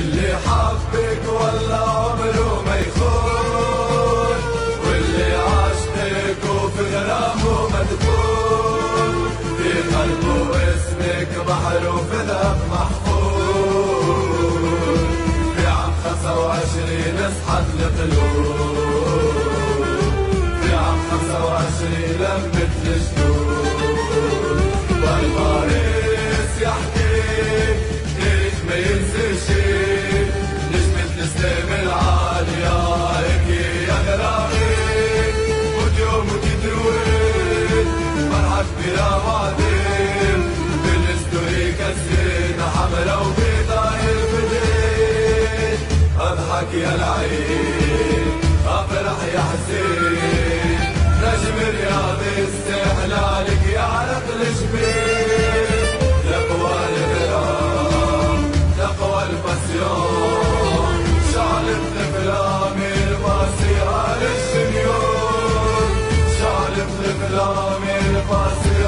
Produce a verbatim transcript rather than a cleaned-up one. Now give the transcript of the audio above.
اللي حبك والله عمره ما يخون، واللي عشقك وفي غرامه مدفون، في قلبه اسمك بحر وفي ذهب محفور. في عام خمسة وعشرين اصحت القلوب، في عام خمسة وعشرين لمت الجدود، والفارس يحكي تاريخ ما ينسى شي، نجمة الإسلام العالية هيك يا غرامي، واليوم وتدروي فرحة كبيرة وعظيم، بالستوري كسرنا حمرا وبيضاء البدين، اضحك يا العيد افرح يا حسين، نجم رياضي استحلالك يا عرق الجبين، تقوى الغرام تقوى البسيون، شعلة الافلام الباسية للشميون، شعلة الافلام الباسية